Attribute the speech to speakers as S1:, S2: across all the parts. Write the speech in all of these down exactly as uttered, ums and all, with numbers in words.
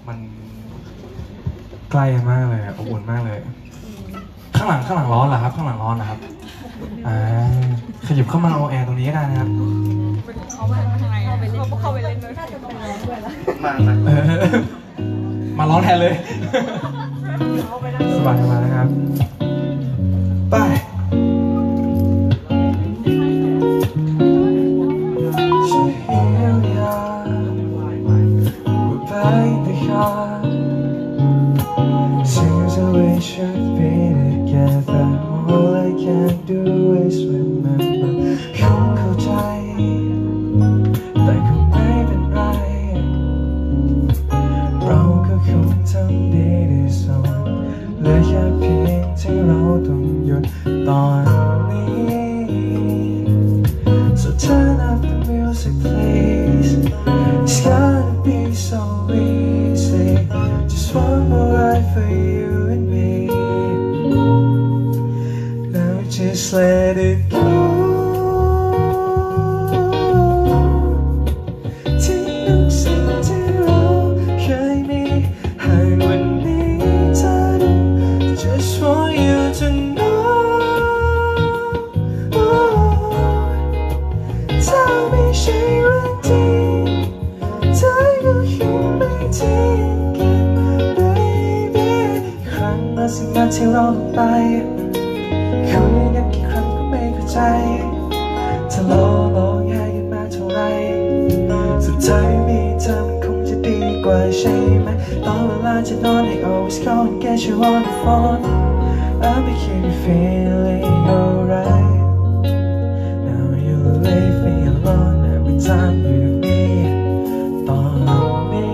S1: มันใกล้มากเลยอบอุ่นมากเลยข้างหลังข้างหลังร้อนเหรอครับข้างหลังร้อนเหรอครับอ่าขยับเข้ามาเอาแอร์ตรงนี้ก็ได้นะครับ
S2: เขาไปทางไหนเขาเข้าไปเล่นด้วยน่าจะเป็นร้อนด้วยละ
S1: มามาร้องแทนเลยสบายมานะครับไปSeems the way should be together. All I can do is remember. คงเข้าใจแต่คงไม่เป็นไรเราก็คงทำดีที่สุดเหลือแค่เพียงที่เราต้องหยุดตอนนี้ So turn up the music please. It's gonna be so easy. Just one more ride for you and me. Now just let it go. ทิ้งทุกสิ่งที่เราเคยมีให้วันนี้เธอดู Just want you to know. ถ้าไม่ใช่เรื่องจริงเธอก็คงไม่ทิ้งกันbaby ครั้งละสิ่งนั้นที่เราลงไปคุยกันกี่ครั้งก็ไม่เข้าใจถ้าเราร้องไห้กันมาเท่าไรสุดท้ายมีเธอมันคงจะดีกว่าใช่ไหมตอนเวลาจะนอน I always call and get you on the phone I'll be keep you feeling alright Now you leave me alone every time you with me ตอนนี้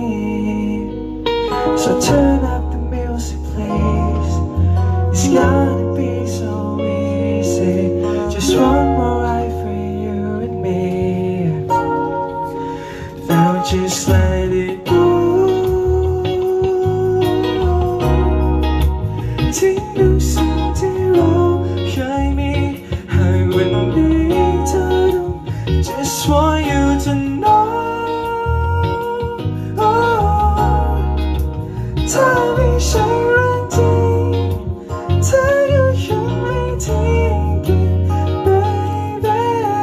S1: So turn up the music please It's gonna be so easy Just one more ride for you and me Now just let it go ทิ้งทุกสิ่งที่เราเคยมีให้วันนี้เธอดู Just want you to know ถ้าไม่ใช่เรื่องจริงเธอก็คงไม่ทิ้งกัน baby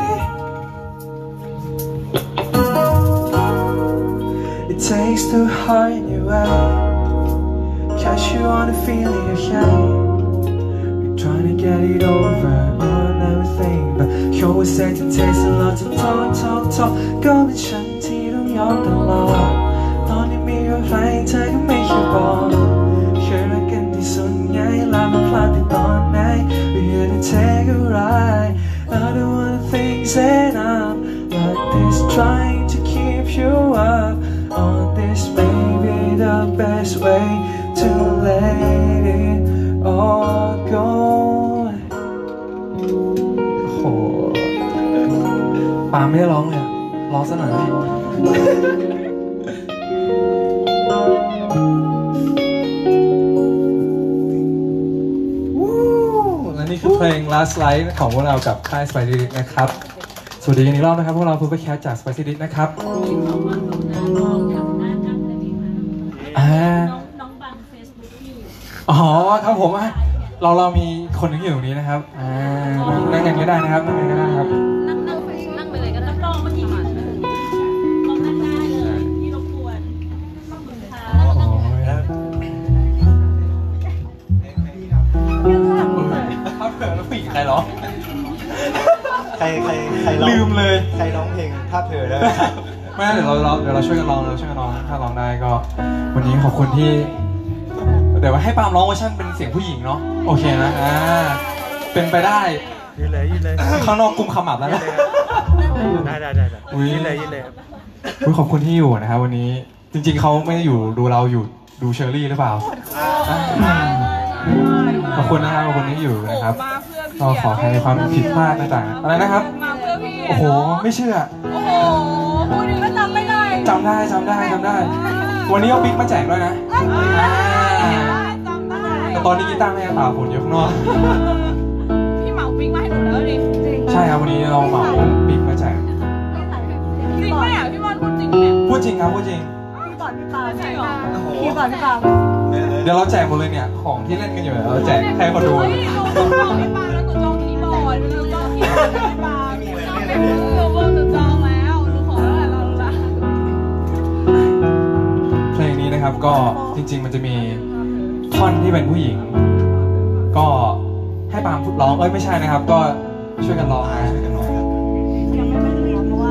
S1: It takes two heart in your way Catch you on the feeling again We're trying to get it over on everything But you always say to taste a lot to talk talk talk ก็เป็นฉันที่ต้องยอมตลอดตอนนี้มีอะไรเธอก็ไม่เคยบอกเคยรักกันที่สุดไงแล้วมาพลาดไปตอนไหน We're here to take a ride I don't wanna think that I'm like this Trying to keep you up on this Maybe the best way to let it all go โอ้โหปาไม่ได้ร้องเลยร้องซะหน่อยพี่และนี่คือเพลง Last Light ของพวกเรากับค่าย Spicy Dick นะครับสวัสดีกันอีกรอบนะครับพวกเราพูดไปแคสจาก Spicy Dick นะครับ
S2: น้องบังเฟซบุ๊กอยู่
S1: อ๋อครับผมเราเรามีคนหนึ่งอยู่ตรงนี้นะครับอ่านั่งกันก็ได้นะครับนั่งกันก็ได้ครับ
S2: นั่งนั่งไปนั่งไปเลยก็ได้ลองเมื่อกี้มาลองนั่งได้เลยที่รบกวนขอบคุณค่ะ
S1: ถ้าเผื่อแล้วผีใครร้อง
S3: ใครใครใครร้อง
S1: ลืมเลย
S3: ใครร้องเพลงถ้าเผื่อได้
S1: ไม่เดี๋ยวเราเดี๋ยวเราช่วยกันร้องเราช่วยกันร้องถ้าร้องได้ก็วันนี้ขอบคุณที่เดี๋ยวให้ปาล์มร้องเวอร์ชันเป็นเสียงผู้หญิงเนาะโอเคนะอ่าเป็นไปได้
S3: ยืนเลยยืนเลย
S1: ข้างนอกกุมขมับแล้วนะ
S3: ได้ได้ได้ยืนเลยยืนเลย
S1: ขอบคุณที่อยู่นะครับวันนี้จริงๆเขาไม่ได้อยู่ดูเราอยู่ดูเชอรี่หรือเปล่าขอบคุณนะครับขอบคุณที่อยู่นะครับก็ขอให้ในความผิดพลาดต่างๆอะไรนะครับโอ้โหไม่เชื่อ
S2: โอ้โหพูดถึงก็จำไม่ได้
S1: จำได้จำได้จำได้วันนี้เอาบิ๊กมาแจกด้วยนะ
S2: จำได้
S1: แต่ตอนนี้กีตาร์ไม่ได้ตาฝนอยู่ข้างนอก
S2: พี่เหมาบิ๊กมาให้หนูแล้วดิ
S1: ใช่ครับวันนี้เราเหมาบิ๊กมาแจก
S2: จริงไหมอ่ะพี่บอลพูดจริงเนี่ย
S1: พูดจริงครับพูดจริง
S2: บอร์ดพี่ปาใช่หรอ
S4: คีย์บอร์ดพี่ปาเดี๋ยวเราแจกหมดเลยเนี่ยของที่เล่นกันอยู่เราแจกให้เขาดู
S2: เฮ้ยหนูจองพี่ปาแล้วหนูจองคีย์บอร์ดหนูจองคีย์บอร์ดพี่ปาจองเป็นหนูบอกหนูจองแล้วหนูขอแล้วแหละเราละ
S4: เพลงนี้นะครับก็จริงๆมันจะมีท่อนที่เป็นผู้หญิงก็ให้ปาล์มร้องเอ้ยไม่ใช่นะครับก็ช่วยกันร้องนะช่วยกันร้องครับ
S2: ยังไม่ได้เรียนเพราะว่า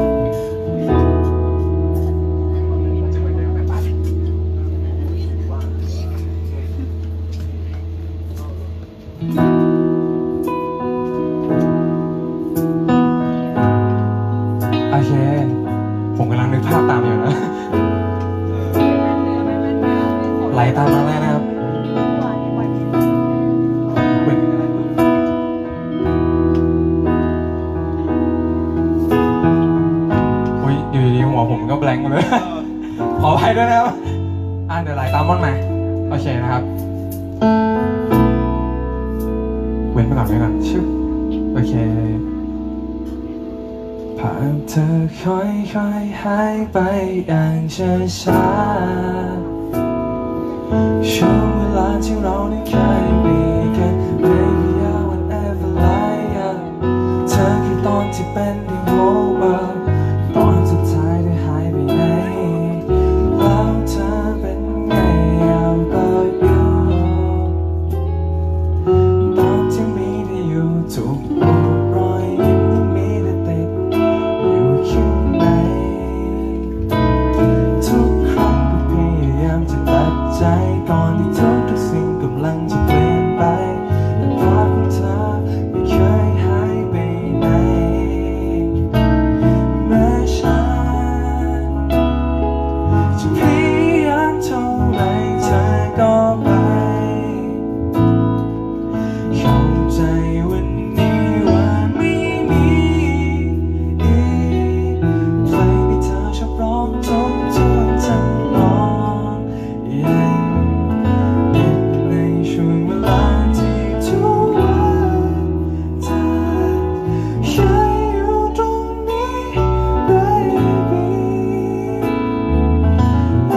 S4: โอเคผมกำลังนึกภาพตามอยู่นะไหลตามมาแล้วนะครับเป็นอะไรบ้างอุ้ยอยู่ดีๆหัวผมก็แบงค์หมดเลย ขออภัยด้วยนะครับอ่ะเดี๋ยวไหลตามม่อนมาโอเคนะครับเว้นไปก่อนไว้ก่อนชิบโอเคภาพเธอค่อยๆหายไปอย่างช้าๆช่วงเวลาที่เราได้เคยมีกัน Baby I would ever lie up เธอคือตอนที่เป็น the whole world ตอนสุดท้ายได้หายไปไหนแล้วเธอเป็นไง How about you ตอนที่มีได้อยู่ทุกรอยยิ้มมีแต่ติดอยู่ข้างในทุกครั้งก็พยายามจะตัดใจก่อนที่ทุกทุกสิ่งกำลังจะเปลี่ยนไปแต่ภาพของเธอไม่เคยหายไปไหนแม้ฉันจะพยายามเท่าไรเธอก็ไปเข้าใจวันนี้ว่าไม่มีอีกเพลงที่เธอชอบร้องทบทวนทั้งร้องยังติดในช่วงเวลาที่ทุกวันเธอเคยอยู่ตรงนี้ baby แ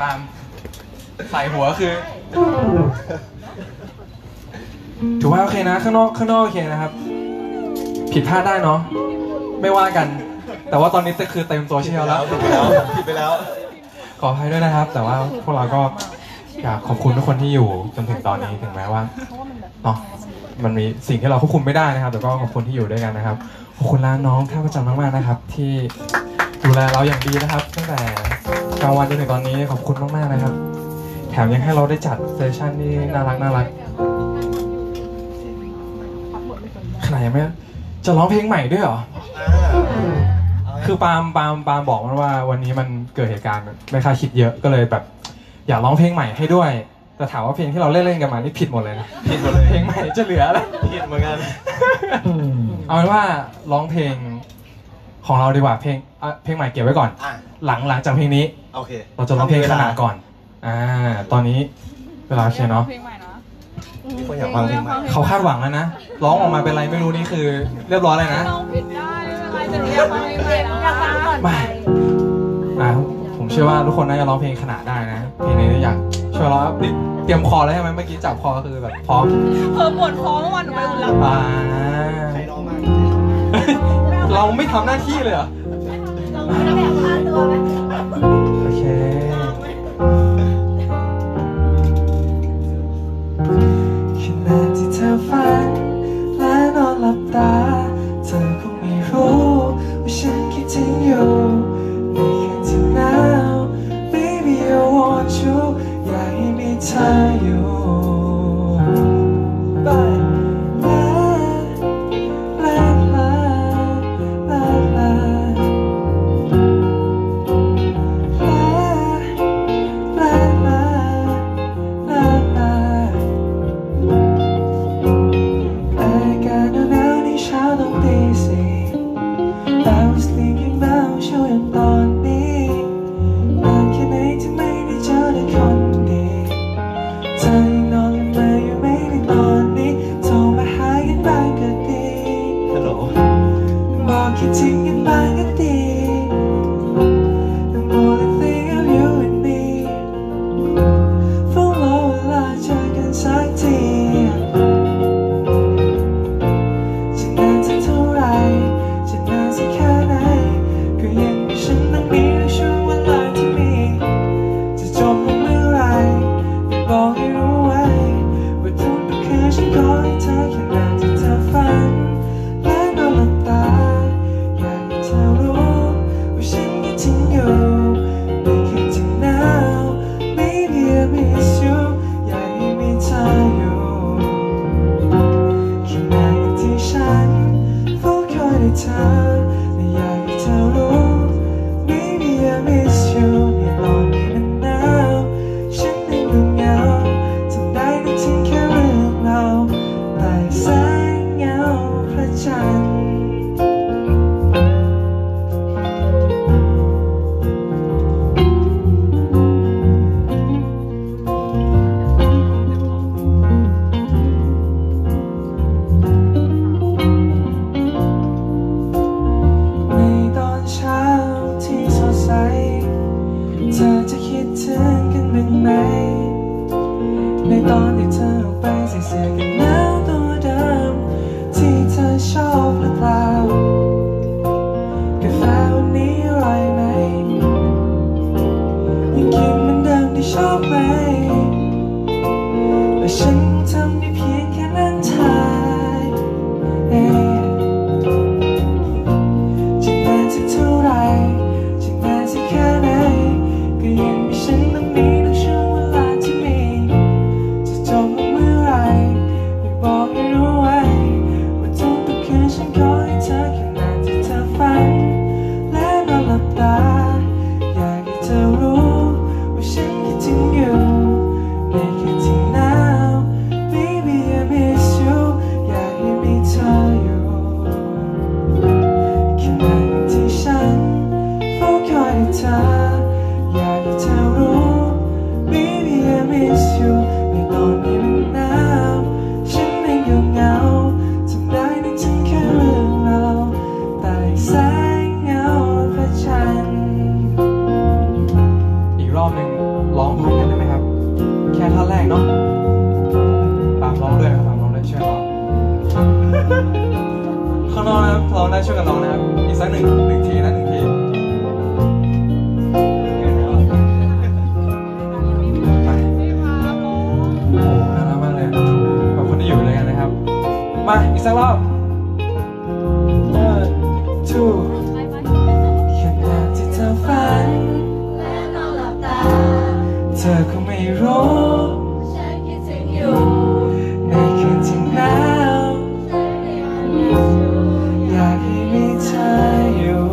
S4: ปาล์มใส่หัวคือถือว่าโอเคนะข้างนอกข้างนอกโอเคนะครับผิดพลาดได้เนาะไม่ว่ากันแต่ว่าตอนนี้คือเต็มโซเชียลแล้ว
S3: ผิดไปแล้วผิดไปแล้ว
S4: ขออภัยด้วยนะครับแต่ว่าพวกเราก็อยากขอบคุณทุกคนที่อยู่จนถึงตอนนี้ถึงแม้ว่าเนาะมันมีสิ่งที่เราควบคุมไม่ได้นะครับแต่ก็ขอบคุณที่อยู่ด้วยกันนะครับขอบคุณร้านน้องท่าประจำมากๆนะครับที่ดูแลเราอย่างดีนะครับตั้งแต่กลางวันจนถึงตอนนี้ขอบคุณมากๆนะครับแถมยังให้เราได้จัดเซสชั่นที่น่ารักน่ารักขนาดยังไม่จะร้องเพลงใหม่ด้วยเหรอคือปาล์มปาล์มปาล์มบอกมันว่าวันนี้มันเกิดเหตุการณ์ไม่คาดคิดเยอะก็เลยแบบอยากร้องเพลงใหม่ให้ด้วยแต่ถามว่าเพลงที่เราเล่นเล่นกันมานี่ผิดหมดเลยนะ
S3: ผิดหมดเลย
S4: เพลงใหม่จะเหลืออะไร
S3: ผิดเหมือนกัน
S4: เอาเป็นว่าร้องเพลงของเราดีกว่าเพลงเพลงใหม่เก็บไว้ก่อนหลังหลังจากเพลงนี้
S3: โอเค
S4: เราจะร้องเพลงขนาดก่อนอ่าตอนนี้เวลาโอเคเนาะ
S3: มีคนอยากฟังเพลงใหม่
S4: เขาคาดหวังแล้วนะร้องออกมาเป็นไรไม่รู้นี่คือเรียบร้อยเลยนะ
S2: ร้องผิดได้ไม่เป็นไรแต่อยากฟังเพลงใหม่อยากฟังก่อน
S4: ไม่อ่าผมเชื่อว่าทุกคนน่าจะร้องเพลงขนาดได้นะเพลงนี้อยากช่วยร้องนี่เตรียมคอแล้วใช่ไหมเมื่อกี้จับคอคือแบบพร้อม
S2: เธอปวดคอเมื่อวานหนูไปอุ่นรับ
S4: อ่า
S3: ใครร้องมา
S4: เราไม่ทำหน้าที่เลยเหรอ
S2: เราไม่ได้แบบพลาดตัวไหม
S4: โอเค
S1: ขณะที่เธอฝันและนอนหลับตาเธอคงไม่รู้ว่าฉันคิดถึงอยู่ในคืนที่หนาว Baby I want you อยากให้มีเธออยู่ลาลาลาลาลาลาคิดถึงกันบ้างก็ดี The more I think of you and me ต้องรอเวลาเจอกันสักทีจะนานสักเท่าไรจะนานสักแค่ไหนก็ยังมีฉันนั้นมีในช่วงเวลาที่มีจะจบลงเมื่อไรไม่บอกให้รู้ไว้ว่าทุกๆคืนฉันขอให้เธอแค่นั้นที่เธอฝันและนอนหลับตาเธอรู้ว่าฉันคิดถึงอยู่ในคืนที่หนาว Baby I miss you อยากให้มีเธออยู่แค่ไหนที่ฉันเฝ้าคอยได้เธอและอยากให้เธอรู้ Baby I miss you ในตอนนี้มันหนาวฉันยังดูเหงาทำได้นึกถึงแค่เรื่องเราใต้แสงเงาพระจันทร์เธอจะคิดถึงกันบ้างไหมในตอนที่เธอออกไปใส่เสื้อกันหนาวตัวเดิมที่เธอชอบหรือเปล่ากาแฟวันนี้อร่อยไหมยังกินเหมือนเดิมที่ชอบไหมและฉันทำได้เพียงแค่นั่งทายจะนานสักเท่าไรจะนานสักแค่ไหนก็ยังมีฉันต้องมีในช่วงเวลาที่มีจะจบลงเมื่อไร
S4: นะครับอีกสักหนึ่งหนึ่งทีนะหนึ่งทีโอ้น่ารักมากเลยขอบคุณที่อยู่ด้วยกันนะครับมาอีกสักรอบ one two ขณะที่เธอฝันและนอนหลับตาเธอคงไม่รู้ฉันคิดถึงอยู่ในคืนที่หนาวอยากให้มีเธออยู่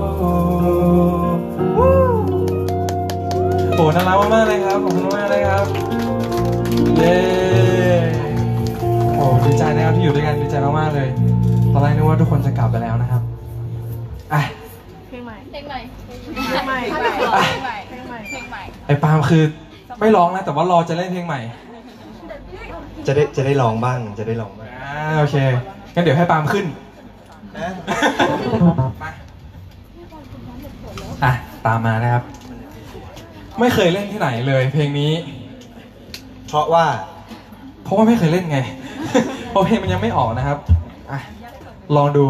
S4: โอ้น่ารักมากๆเลยครับขอบคุณมากเลยครับเย้โอ้ดีใจนะครับที่อยู่ด้วยกันดีใจมากๆเลยตอนแรกนึกว่าทุกคนจะกลับไปแล้วนะครับอ่ะเพลงใหม่เพลงใหม่เพลงใหม่เพลงใหม่เพลงใหม่เพลงใหม่เพลงใหม่ไอ้ปาล์มคือไม่ร้องนะแต่ว่ารอจะเล่นเพลงใหม่
S3: จะได้จะได้ลองบ้างจะได้ลองบ้าง
S4: อ่าโอเคงั้นเดี๋ยวให้ปาล์มขึ้นมาอ่ะตามมานะครับไม่เคยเล่นที่ไหนเลยเพลงนี้
S3: เพราะว่า
S4: เพราะว่าไม่เคยเล่นไงเพราะเพลงมันยังไม่ออกนะครับอ่ะลองดู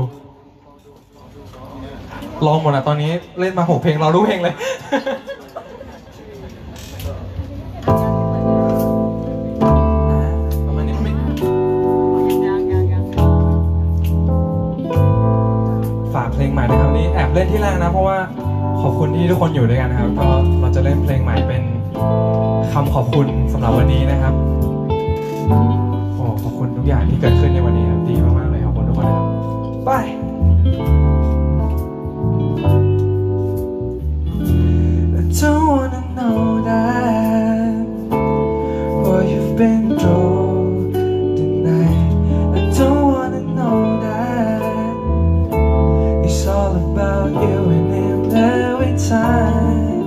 S4: ลองหมดอ่ะตอนนี้เล่นมาหกเพลงเรารู้เพลงเลยประมาณนี้ไม่ฝากเพลงใหม่นะครับนี้แอบเล่นที่แรกนะเพราะว่าขอบคุณที่ทุกคนอยู่ด้วยกันนะครับก็เราจะเล่นเพลงใหม่เป็นคำขอบคุณสำหรับวันนี้นะครับโอ้ขอบคุณทุกอย่างที่เกิดขึ้นในวันนี้ครับดีมากๆเลยขอบคุณทุกคนนะครับไป
S1: I don't wanna know that what you've been through tonight. I don't wanna know that it's all about you and him every time.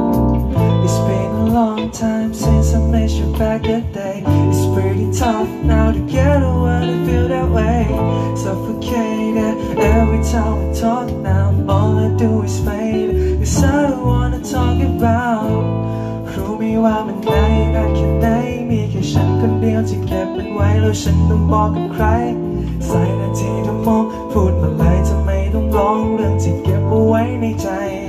S1: It's been a long time since I met you back that day. It's pretty tough now to get away and feel that way. Suffocated every time we talk now. All I do is fade. Cause I don't wanna talk about รู้ไหมว่ามันนานนานแค่ไหนมีแค่ฉันคนเดียวที่เก็บมันไว้แล้วฉันต้องบอกกับใครสายหน้าที่เธอมองพูดมาเลยทำไมต้องร้องเรื่องที่เก็บเอาไว้ในใจ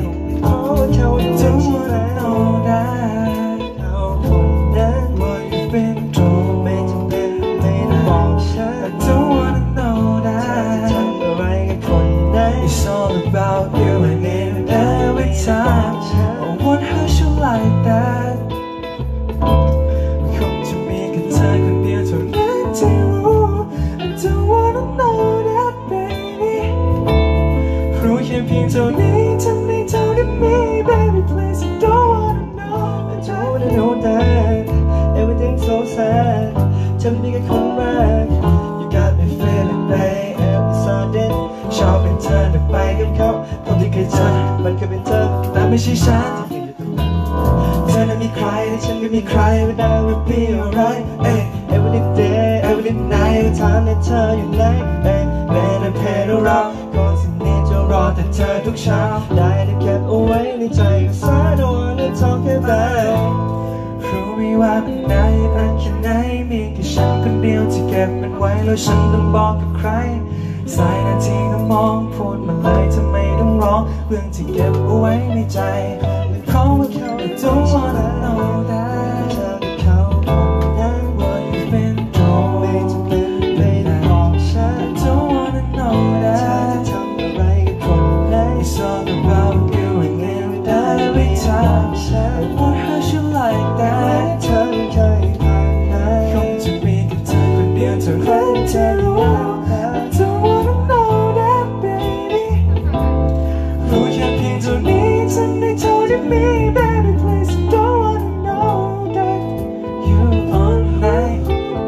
S1: Oh, I don't wanna know that เขาคนนั้น what you've been through ไม่จำเป็นไม่ต้องบอกฉัน I don't wanna know that ทำอะไรกับคนนั้น It's all about you and him every time I won't hurt you like that คงจะมีแค่เธอคนเดียวเท่านั้นที่รู้ I don't wanna know that baby รู้แค่เพียงเท่านี้ทำให้เท่าที่มี baby please I don't wanna know I don't wanna know that everything's so sad เธอไม่ใช่แค่คนแรก You got me feeling bad every sudden ชอบเป็นเธอแต่ไปกับเขาตอนที่เคยเจอมันเคยเป็นเธอแต่ไม่ใช่ฉันเธอนั้นมีใครและฉันก็มีใคร But I will be alright every day every night ถามในเธออยู่ไหนแม้ในเพลงเราคนสนิทจะรอแต่เธอทุกเช้าได้แต่เก็บเอาไว้ในใจ Cause I don't wanna talk about รู้ไหมว่ามันนานนานแค่ไหนมีแค่ฉันคนเดียวที่เก็บมันไว้แล้วฉันต้องบอกกับใครสายหน้าที่ก็มองพูดมาเลยทำไมต้องร้องเรื่องที่เก็บเอาไว้ในใจเพราะว่าเขา I don't wanna know that เธอกับเขาคนนั้น what you've been through ไม่จำเป็นไม่ต้องบอกฉัน I don't wanna know that เธอจะทำอะไรกับคนนั้น It's all about you and him every time I won't hurt you like that เธอไม่เคยผ่านไหนคงจะมีแค่เธอคนเดียวเท่านั้นที่รู้ I don't wanna know that baby รู้แค่เพียงเท่านี้ฉันได้เท่าที่มี baby please I don't wanna know that you all night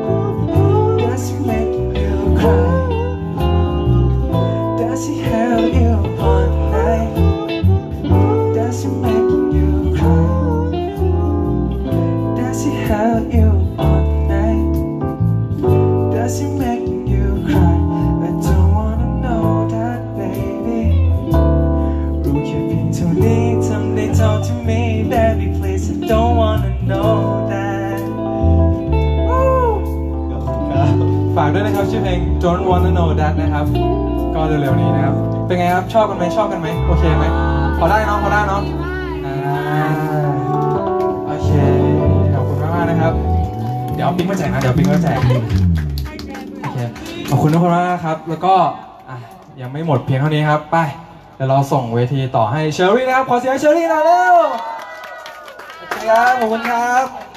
S1: does it make you cry does it hurt you all night does it make you cry does it hurt you all night does it make you cry I don't wanna know that baby รู้แค่เพียงเท่านี้ทำได้เท่าที่มี baby please I don't wanna know that ฝากด้วยนะครับชื่อเพลง Don't Wanna Know That นะครับก็เร็วๆนี้นะครับ
S4: เป็นไงครับชอบกันไหมชอบกันไหมโอเคไหมพอได้เนาะพอได้เนาะอ่าโอเคขอบคุณมากมากนะครับเดี๋ยวเอาปิ๊งมาแจกนะเดี๋ยวปิ๊งมาแจกโอเคขอบคุณทุกคนมากครับแล้วก็อ่ะยังไม่หมดเพียงเท่านี้ครับไปเดี๋ยวเราส่งเวทีต่อให้เชอรี่นะครับขอเสียงเชอรี่หน่อยเร็วโอเคครับขอบคุณครับ